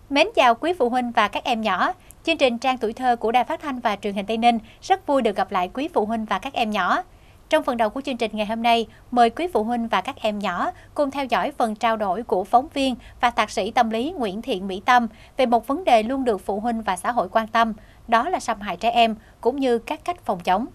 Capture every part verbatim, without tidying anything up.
Mến chào quý phụ huynh và các em nhỏ. Chương trình Trang Tuổi Thơ của Đài Phát thanh và Truyền hình Tây Ninh rất vui được gặp lại quý phụ huynh và các em nhỏ. Trong phần đầu của chương trình ngày hôm nay, mời quý phụ huynh và các em nhỏ cùng theo dõi phần trao đổi của phóng viên và thạc sĩ tâm lý Nguyễn Thiện Mỹ Tâm về một vấn đề luôn được phụ huynh và xã hội quan tâm, đó là xâm hại trẻ em cũng như các cách phòng chống.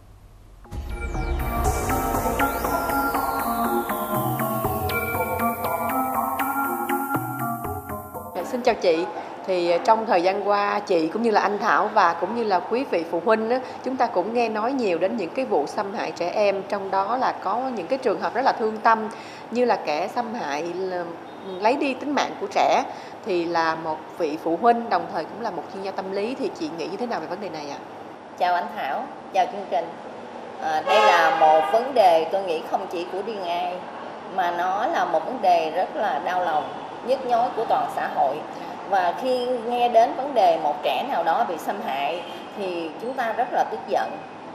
Xin chào chị. Thì trong thời gian qua, chị cũng như là anh Thảo và cũng như là quý vị phụ huynh á, chúng ta cũng nghe nói nhiều đến những cái vụ xâm hại trẻ em, trong đó là có những cái trường hợp rất là thương tâm như là kẻ xâm hại lấy đi tính mạng của trẻ. Thì là một vị phụ huynh đồng thời cũng là một chuyên gia tâm lý, thì chị nghĩ như thế nào về vấn đề này ạ? Chào anh Thảo, chào chương trình. À, đây là một vấn đề tôi nghĩ không chỉ của riêng ai, mà nó là một vấn đề rất là đau lòng, nhức nhối của toàn xã hội. Và khi nghe đến vấn đề một trẻ nào đó bị xâm hại thì chúng ta rất là tức giận.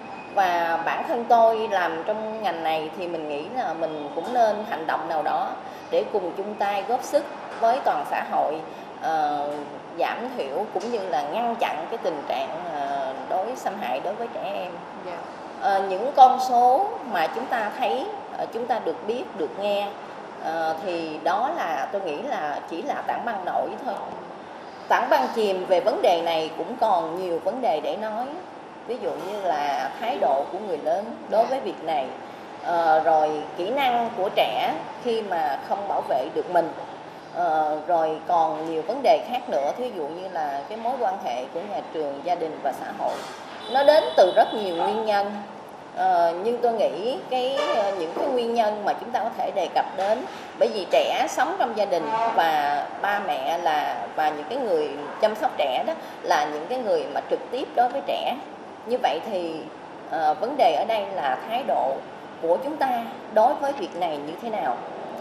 Và bản thân tôi làm trong ngành này thì mình nghĩ là mình cũng nên hành động nào đó để cùng chung tay góp sức với toàn xã hội, uh, giảm thiểu cũng như là ngăn chặn cái tình trạng uh, đối xâm hại đối với trẻ em. Yeah. Uh, những con số mà chúng ta thấy, uh, chúng ta được biết, được nghe, À, thì đó là tôi nghĩ là chỉ là tảng băng nổi thôi. Tảng băng chìm về vấn đề này cũng còn nhiều vấn đề để nói. Ví dụ như là thái độ của người lớn đối với việc này, à, rồi kỹ năng của trẻ khi mà không bảo vệ được mình, à, rồi còn nhiều vấn đề khác nữa. Ví dụ như là cái mối quan hệ của nhà trường, gia đình và xã hội. Nó đến từ rất nhiều nguyên nhân. Ờ, nhưng tôi nghĩ cái những cái nguyên nhân mà chúng ta có thể đề cập đến, bởi vì trẻ sống trong gia đình và ba mẹ là và những cái người chăm sóc trẻ đó là những cái người mà trực tiếp đối với trẻ. Như vậy thì uh, vấn đề ở đây là thái độ của chúng ta đối với việc này như thế nào.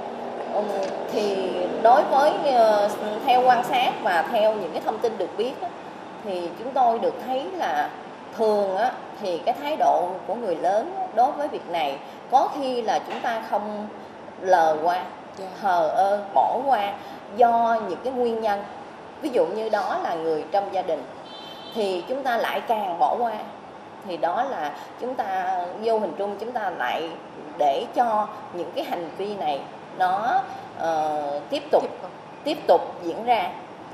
Um, thì đối với uh, theo quan sát và theo những cái thông tin được biết đó, thì chúng tôi được thấy là thường á, thì cái thái độ của người lớn đối với việc này có khi là chúng ta không lờ qua, hờ ơ, bỏ qua do những cái nguyên nhân. Ví dụ như đó là người trong gia đình thì chúng ta lại càng bỏ qua. Thì đó là chúng ta vô hình chung chúng ta lại để cho những cái hành vi này nó uh, tiếp tục tiếp tục diễn ra.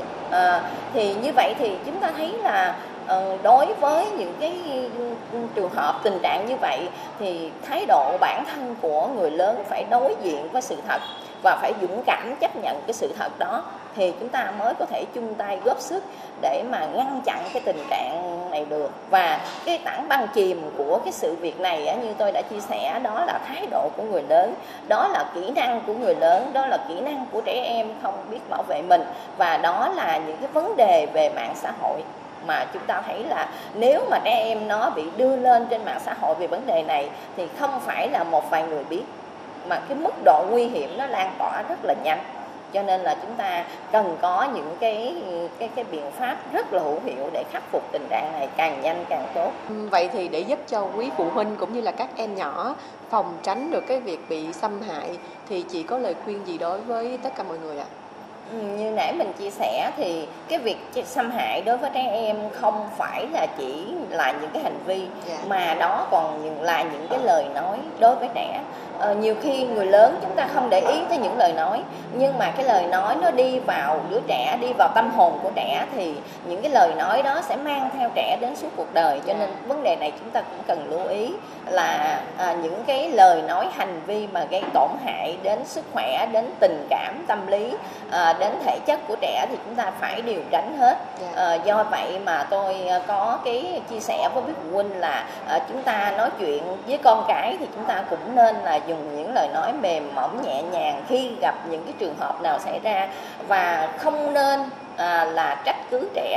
Uh, thì như vậy thì chúng ta thấy là đối với những cái trường hợp tình trạng như vậy thì thái độ bản thân của người lớn phải đối diện với sự thật và phải dũng cảm chấp nhận cái sự thật đó, thì chúng ta mới có thể chung tay góp sức để mà ngăn chặn cái tình trạng này được. Và cái tảng băng chìm của cái sự việc này như tôi đã chia sẻ, đó là thái độ của người lớn, đó là kỹ năng của người lớn, đó là kỹ năng của trẻ em không biết bảo vệ mình, và đó là những cái vấn đề về mạng xã hội mà chúng ta thấy là nếu mà trẻ em nó bị đưa lên trên mạng xã hội về vấn đề này thì không phải là một vài người biết, mà cái mức độ nguy hiểm nó lan tỏa rất là nhanh. Cho nên là chúng ta cần có những cái cái cái biện pháp rất là hữu hiệu để khắc phục tình trạng này càng nhanh càng tốt. Vậy thì để giúp cho quý phụ huynh cũng như là các em nhỏ phòng tránh được cái việc bị xâm hại thì chị có lời khuyên gì đối với tất cả mọi người ạ? Như nãy mình chia sẻ thì cái việc xâm hại đối với trẻ em không phải là chỉ là những cái hành vi, yeah. mà đó còn là những cái lời nói đối với trẻ. Ờ, nhiều khi người lớn chúng ta không để ý tới những lời nói, nhưng mà cái lời nói nó đi vào đứa trẻ, đi vào tâm hồn của trẻ, thì những cái lời nói đó sẽ mang theo trẻ đến suốt cuộc đời. Cho nên vấn đề này chúng ta cũng cần lưu ý là à, những cái lời nói, hành vi mà gây tổn hại đến sức khỏe, đến tình cảm, tâm lý, à, đến thể chất của trẻ thì chúng ta phải điều tránh hết. À, do vậy mà tôi có cái chia sẻ với quý phụ huynh là à, chúng ta nói chuyện với con cái thì chúng ta cũng nên là dùng những lời nói mềm mỏng nhẹ nhàng khi gặp những cái trường hợp nào xảy ra, và không nên à, là trách cứ trẻ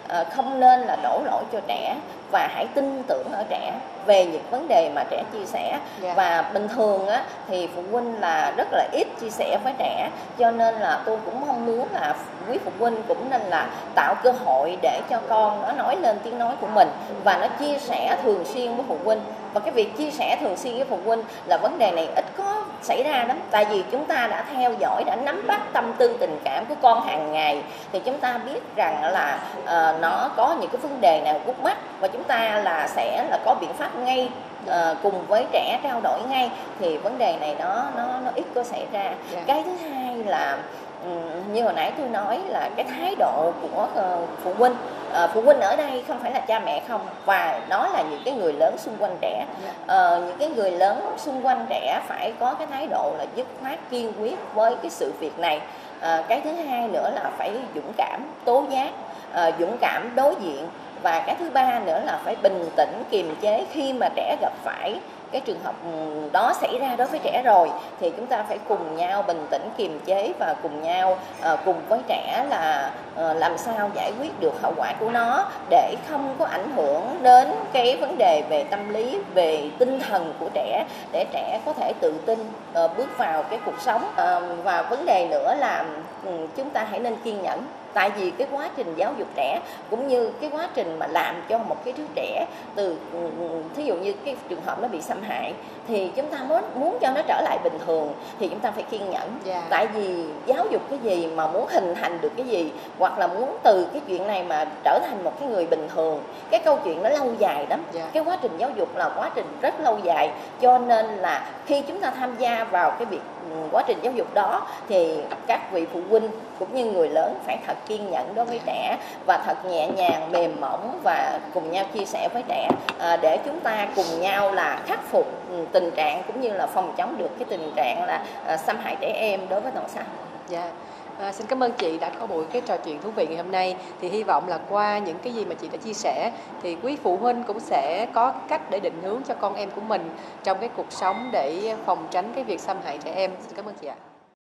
không nên là đổ lỗi cho trẻ, và hãy tin tưởng ở trẻ về những vấn đề mà trẻ chia sẻ. Yeah. Và bình thường á, thì phụ huynh là rất là ít chia sẻ với trẻ, cho nên là tôi cũng mong muốn là quý phụ huynh cũng nên là tạo cơ hội để cho con nó nói lên tiếng nói của mình và nó chia sẻ thường xuyên với phụ huynh. Và cái việc chia sẻ thường xuyên với phụ huynh là vấn đề này ít có xảy ra lắm, tại vì chúng ta đã theo dõi, đã nắm bắt tâm tư tình cảm của con hàng ngày, thì chúng ta biết rằng là uh, nó có những cái vấn đề nào khúc mắc, và chúng ta là sẽ là có biện pháp ngay, uh, cùng với trẻ trao đổi ngay, thì vấn đề này nó nó nó ít có xảy ra. Yeah. Cái thứ hai là như hồi nãy tôi nói là cái thái độ của uh, phụ huynh. Uh, phụ huynh ở đây không phải là cha mẹ không, và đó là những cái người lớn xung quanh trẻ. Uh, những cái người lớn xung quanh trẻ phải có cái thái độ là dứt khoát, kiên quyết với cái sự việc này. Uh, cái thứ hai nữa là phải dũng cảm tố giác, uh, dũng cảm đối diện, và cái thứ ba nữa là phải bình tĩnh kiềm chế khi mà trẻ gặp phải cái trường hợp đó xảy ra đối với trẻ rồi, thì chúng ta phải cùng nhau bình tĩnh kiềm chế và cùng nhau uh, cùng với trẻ là uh, làm sao giải quyết được hậu quả của nó để không có ảnh hưởng đến cái vấn đề về tâm lý, về tinh thần của trẻ, để trẻ có thể tự tin uh, bước vào cái cuộc sống. Uh, và vấn đề nữa là um, chúng ta hãy nên kiên nhẫn. Tại vì cái quá trình giáo dục trẻ cũng như cái quá trình mà làm cho một cái đứa trẻ từ thí dụ như cái trường hợp nó bị xâm hại, thì chúng ta muốn muốn cho nó trở lại bình thường thì chúng ta phải kiên nhẫn. Yeah. Tại vì giáo dục cái gì mà muốn hình thành được cái gì, hoặc là muốn từ cái chuyện này mà trở thành một cái người bình thường, cái câu chuyện nó lâu dài lắm. Yeah. Cái quá trình giáo dục là quá trình rất lâu dài, cho nên là khi chúng ta tham gia vào cái việc quá trình giáo dục đó thì các vị phụ huynh cũng như người lớn phải thật kiên nhẫn đối với trẻ và thật nhẹ nhàng, mềm mỏng và cùng nhau chia sẻ với trẻ à, để chúng ta cùng nhau là khắc phục tình trạng cũng như là phòng chống được cái tình trạng là à, xâm hại trẻ em đối với toàn xã hội. Dạ. À, xin cảm ơn chị đã có buổi cái trò chuyện thú vị ngày hôm nay. Thì hy vọng là qua những cái gì mà chị đã chia sẻ thì quý phụ huynh cũng sẽ có cách để định hướng cho con em của mình trong cái cuộc sống để phòng tránh cái việc xâm hại trẻ em. Xin cảm ơn chị ạ.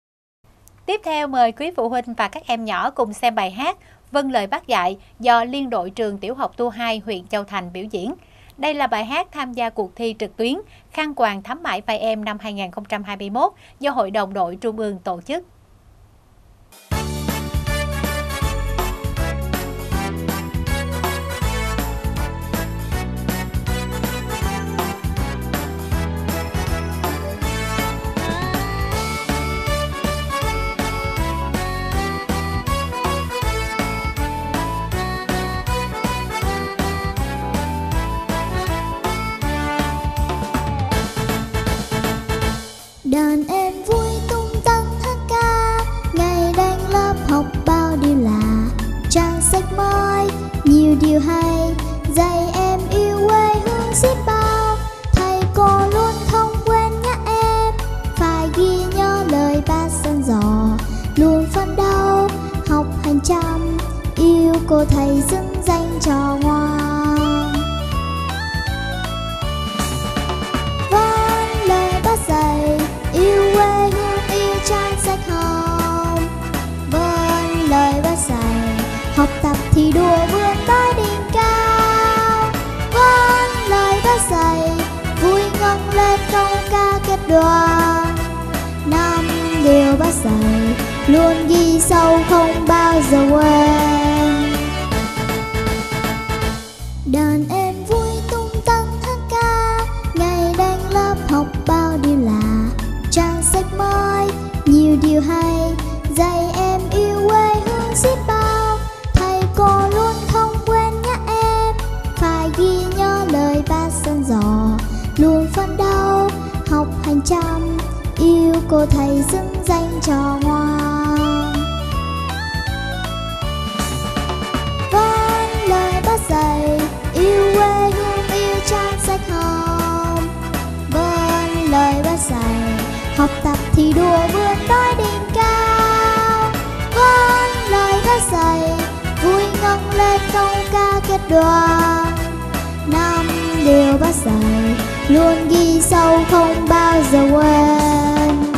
Tiếp theo mời quý phụ huynh và các em nhỏ cùng xem bài hát Vâng lời bác dạy do Liên đội trường Tiểu học Tu hai huyện Châu Thành biểu diễn. Đây là bài hát tham gia cuộc thi trực tuyến Khăn quàng thắm mãi vai em năm hai nghìn không trăm hai mươi mốt do Hội đồng đội Trung ương tổ chức. Đàn em vui tung tăng hát ca, ngày đang lớp học bao điều lạ. Trang sách mới nhiều điều hay, dạy em yêu quê hương xiết bao. Thầy cô luôn không quên nhắc em, phải ghi nhớ lời bác dặn dò. Luôn phấn đấu học hành chăm, yêu cô thầy xứng danh trò ngoan. Vâng lời bác dạy, yêu quê hương yêu trang sách hồng. Vâng lời bác dạy, học tập thì đùa vươn tới đỉnh cao. Vâng lời bác dạy, vui ngẩng lên câu ca kết đoàn. Năm điều bác dạy, luôn ghi sâu không bao giờ quên. Đàn em vui tung tăng hát ca, ngày đang lớp học bao điều lạ. Trang sách mới nhiều điều hay, dạy em yêu quê hương xiết bao. Thầy cô luôn không quên nhắc em, phải ghi nhớ lời bác dặn dò. Luôn phấn đấu học hành chăm, yêu cô thầy xứng danh trò ngoan. Vâng lời bác dạy, yêu quê hương yêu trang sách hồng. Vâng lời bác dạy, học tập thì đùa vươn tới đỉnh cao. Vâng lời bác dạy, vui ngẩng lên câu ca kết đoàn. Năm điều bác dạy, luôn ghi sâu không bao giờ quên.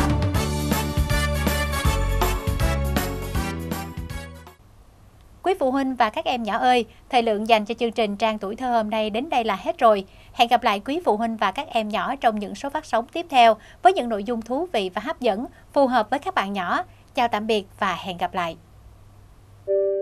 Quý phụ huynh và các em nhỏ ơi, thời lượng dành cho chương trình Trang Tuổi Thơ hôm nay đến đây là hết rồi. Hẹn gặp lại quý phụ huynh và các em nhỏ trong những số phát sóng tiếp theo với những nội dung thú vị và hấp dẫn, phù hợp với các bạn nhỏ. Chào tạm biệt và hẹn gặp lại.